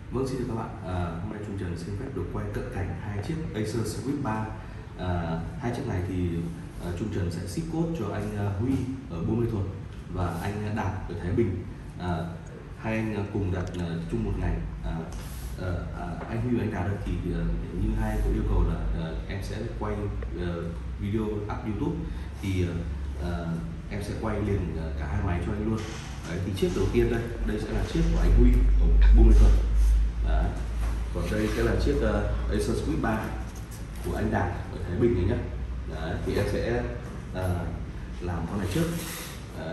Vâng, xin chào các bạn. Hôm nay Trung Trần xin phép được quay cận cảnh hai chiếc Acer Swift 3. Hai chiếc này thì Trung Trần sẽ ship code cho anh Huy ở Buôn Mê Thuột và anh Đạt ở Thái Bình. Hai anh cùng đặt chung một ngày. Anh Huy và anh Đạt đây thì như hai có yêu cầu là em sẽ quay video up YouTube thì em sẽ quay liền cả hai máy cho anh luôn. Đấy, thì chiếc đầu tiên đây sẽ là chiếc của anh Huy ở Buôn Mê Thuột. Còn đây sẽ là chiếc Acer Swift 3 của anh Đạt ở Thái Bình này nhé. Đấy, thì em sẽ làm con này trước. Đấy,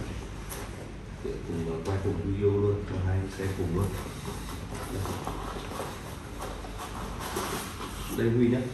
cùng quay cùng video luôn cho hai xe cùng luôn. Đây Huy nhé.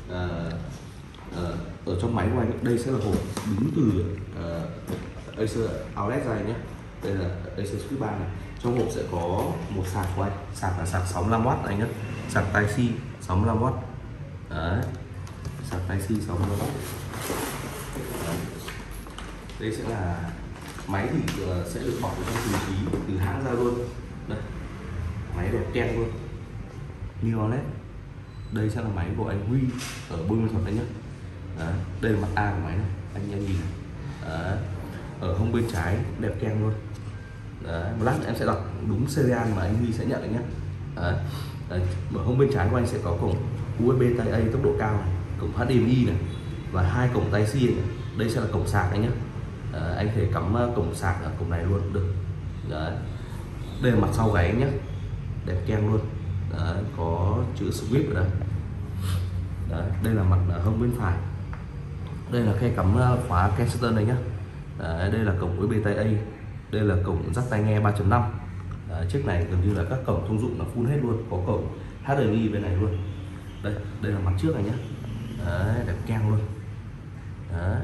Ở trong máy của anh đây sẽ là hộp đứng từ Acer Outlet ra nhé. Đây là Acer Swift 3 này. Trong hộp sẽ có một sạc của anh, sạc là sạc 65W anh nhé, sạc Type-C 65W. Đấy, sạc Type-C 65W. Đấy. Đây sẽ là máy thì sẽ được bọc trong túi khí từ hãng ra luôn. Đây, máy đẹp keng luôn, new OLED. Đây sẽ là máy của anh Huy ở Buôn Mê Thuột đấy nhé. Đấy, đây là mặt A của máy này, anh nhìn này. Đấy. Ở hông bên trái đẹp keng luôn. Đấy, một lát em sẽ đọc đúng serial mà anh Huy sẽ nhận đấy nhé. Đấy. Đấy. Ở hông bên trái của anh sẽ có cổng USB Type-A tốc độ cao này, cổng HDMI này và hai cổng Type-C này. Đây sẽ là cổng sạc anh nhé. Anh có thể cắm cổng sạc ở cổng này luôn cũng được. Đấy. Đây là mặt sau gáy nhé, đẹp keng luôn. Đấy, có chữ Swift ở đây. Đấy, đây là mặt hông bên phải. Đây là khe cắm khóa capacitor này nhé. Đấy, đây là cổng USB Type-A. Đây là cổng jack tai nghe 3.5. Chiếc này gần như là các cổng thông dụng là full hết luôn, có cổng HDMI bên này luôn. Đây là mặt trước này nhé. Đấy, đẹp keng luôn. Đấy.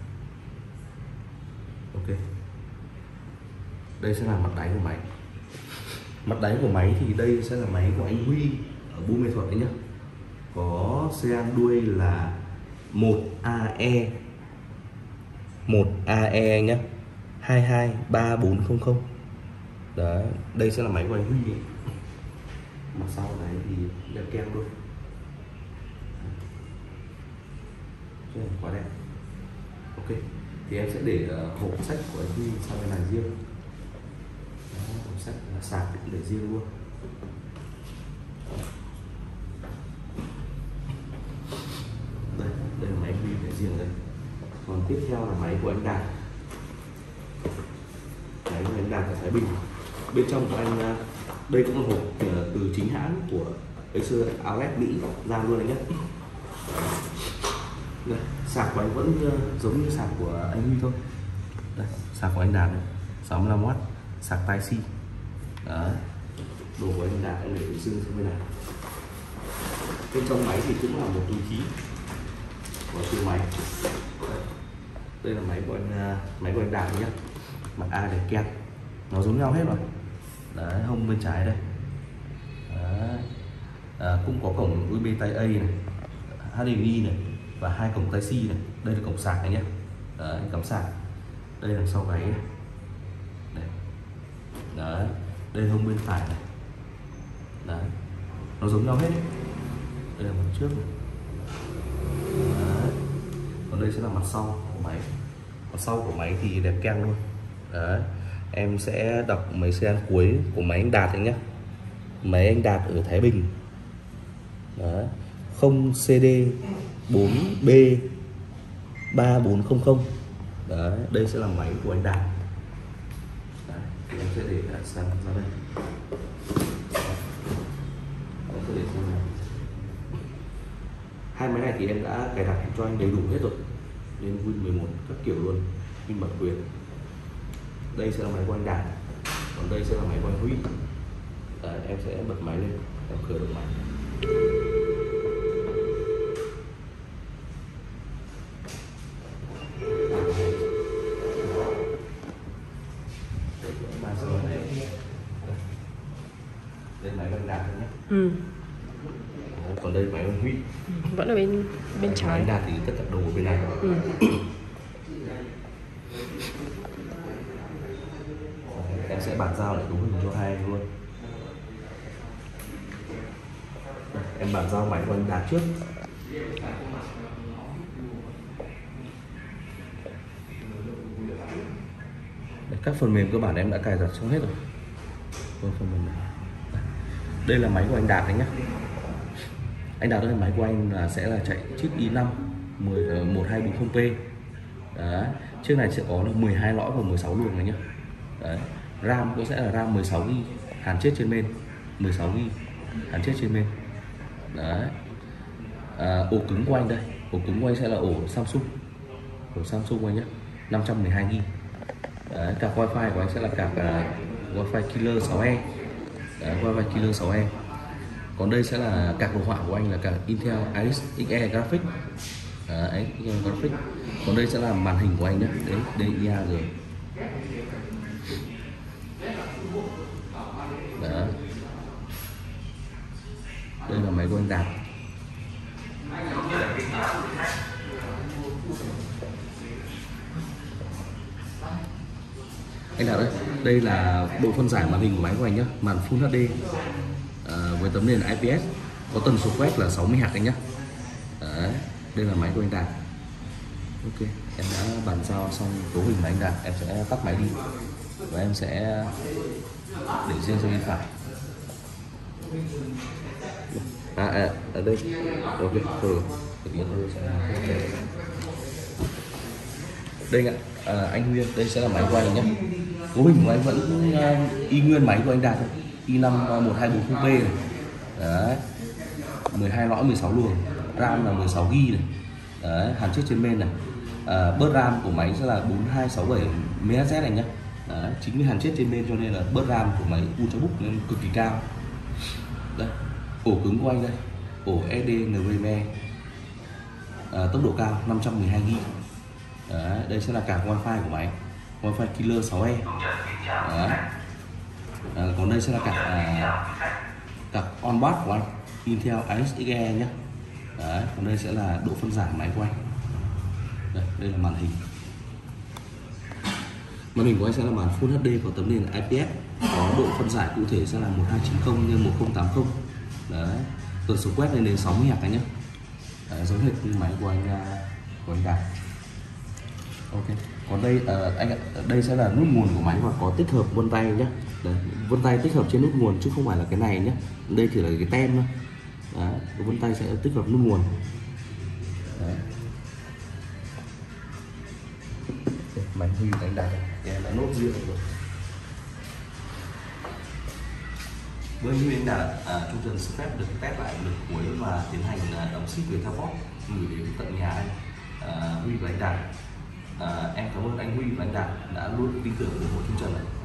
Ok. Đây sẽ là mặt đáy của máy. Mặt đáy của máy thì đây sẽ là máy của anh Huy ở Buôn Mê Thuột đấy nhé. Có serial đuôi là 1AE 1AE nhé, 223400. Đấy, đây sẽ là máy của anh Huy ấy. Mặt sau này thì đẹp keng luôn. Đấy, quá đẹp. Ok, thì em sẽ để hộp sách của anh Huy sang bên này riêng. Đó, hộp sách là sạc cũng để riêng luôn. Đây là máy anh Huy để riêng đây. Còn tiếp theo là máy của anh Đạt. Máy của anh Đạt ở Thái Bình. Bên trong của anh đây cũng là hộp từ chính hãng của Acer Outlet Mỹ ra luôn đấy nhé. Đây, sạc của anh vẫn giống như sạc của anh Huy thôi. Đây, sạc của anh Đạt này, 65W, sạc Type-C. Đấy, đồ của anh Đạt anh để tự xưng sang bên này. Bên trong máy thì cũng là một túi khí của từ máy. Đây là máy của anh Đạt nhé. Mặt A để keng, nó giống nhau hết rồi. Đấy, hông bên trái đây. Đấy. Cũng có cổng USB Type-A này, HDMI này và hai cổng Type-C này. Đây là cổng sạc này nhé. Đấy, cắm sạc. Đây là sau gáy này. Đây. Đấy, đây là hông bên phải này. Đấy, nó giống nhau hết. Đây là mặt trước này. Đấy. Còn đây sẽ là mặt sau của máy. Mặt sau của máy thì đẹp keng luôn. Đấy, em sẽ đọc mấy serial cuối của máy anh Đạt nhé. Máy anh Đạt ở Thái Bình. Đấy, 0CD4B 3400. Đấy, đây sẽ là máy của anh Đạt. Đấy, thì em sẽ để sang ra đây. Em sẽ để sang này. Hai máy này thì em đã cài đặt cho anh đầy đủ hết rồi, nên Win 11 các kiểu luôn, Win bản quyền. Đây sẽ là máy của anh Đạt, còn đây sẽ là máy của anh Huy. Đấy, em sẽ bật máy lên, em khởi động máy. Đây máy của anh Đạt nhé. Còn đây máy của anh Huy. Vẫn ở bên trái. Máy anh Đạt thì tất cả đồ ở bên này. Em sẽ bàn giao để đúng hình cho hai anh luôn. em bàn giao máy của anh Đạt trước. Các phần mềm cơ bản em đã cài đặt xong hết rồi. Phần mềm này. Đây là máy của anh Đạt đấy nhé. Anh Đạt ơi, máy của anh sẽ là chạy chip i5 1240p. Đấy. Chiếc này sẽ có là 12 lõi và 16 luồng này nhé. Đấy. RAM cũng sẽ là RAM 16GB, hàn chết trên main 16GB, hàn chết trên main. Đấy. Ổ cứng của anh đây, ổ cứng của anh sẽ là ổ Samsung anh nhé, 512GB. Đấy, card wifi của anh sẽ là card wifi Killer 6e. Đấy, wifi Killer 6e. Còn đây sẽ là card đồ họa của anh là card Intel Iris Xe Graphics. Đấy, Graphics. Còn đây sẽ là màn hình của anh nhé, đấy, DIA rồi. Đó. Đây là máy của anh Đạt. Anh Đạt ơi, đây là độ phân giải màn hình của máy của anh nhé, màn Full HD với tấm nền IPS, có tần số quét là 60 Hz anh nhé. Đấy, đây là máy của anh Đạt. Ok, em đã bàn giao xong cấu hình của anh Đạt, em sẽ tắt máy đi và em sẽ để riêng cho bên phải. Ở đây, ok, rồi. Đây ạ, anh Nguyên, đây sẽ là máy của anh nhé. Cấu hình của anh vẫn y nguyên máy của anh Đạt thôi, i5 1240p này. Đấy, 12 lõi 16 luồng, RAM là 16GB này. Đấy, hàn chết trên main này. Bớt RAM của máy sẽ là 4267 MHz này nhé. Đấy, chính vì hàn chết trên main cho nên là bớt RAM của máy Ultrabook nên cực kỳ cao. Đây, ổ cứng của anh đây, ổ eDNVMe, tốc độ cao 512GB. Đấy, đây sẽ là card wifi của máy, wifi Killer 6e. Đấy. Còn đây sẽ là card onboard của anh, Intel Iris Xe nhé. Đấy, còn đây sẽ là độ phân giải máy của anh. Đây là màn hình. Màn hình của anh sẽ là màn Full HD có tấm nền IPS, có độ phân giải cụ thể sẽ là 1290 x 1080. Đấy, tần số quét lên đến 60 Hz nhé. Đấy, giống hệt như máy của anh Đạt. Ok. Còn đây đây sẽ là nút nguồn của máy và có tích hợp vân tay nhé. Đấy, vân tay tích hợp trên nút nguồn chứ không phải là cái này nhé. Đây chỉ là cái tem thôi. Đấy, cái vân tay sẽ tích hợp nút nguồn. Đấy. Máy huy đánh đạt em đã nốt riêng rồi. Với huy đánh đạt, Trung Trần xin phép được test lại lượt cuối và tiến hành đóng ship về theo box gửi đến tận nhà anh Huy và anh Đạt. Em cảm ơn anh Huy và anh Đạt đã luôn tin tưởng ủng hộ Trung Trần.